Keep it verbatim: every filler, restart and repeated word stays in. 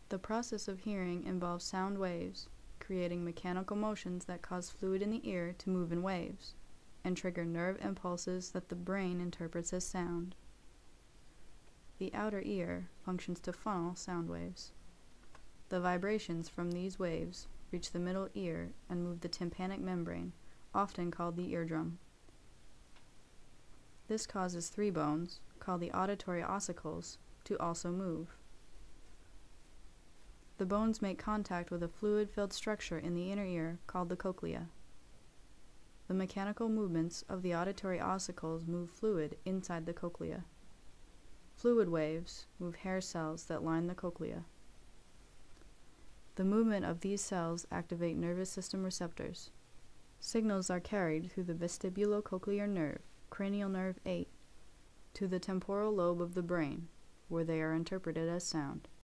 The process of hearing involves sound waves, creating mechanical motions that cause fluid in the ear to move in waves, and trigger nerve impulses that the brain interprets as sound. The outer ear functions to funnel sound waves. The vibrations from these waves reach the middle ear and move the tympanic membrane, often called the eardrum. This causes three bones, called the auditory ossicles, to also move. The bones make contact with a fluid-filled structure in the inner ear called the cochlea. The mechanical movements of the auditory ossicles move fluid inside the cochlea. Fluid waves move hair cells that line the cochlea. The movement of these cells activate nervous system receptors. Signals are carried through the vestibulocochlear nerve, cranial nerve eight, to the temporal lobe of the brain, where they are interpreted as sound.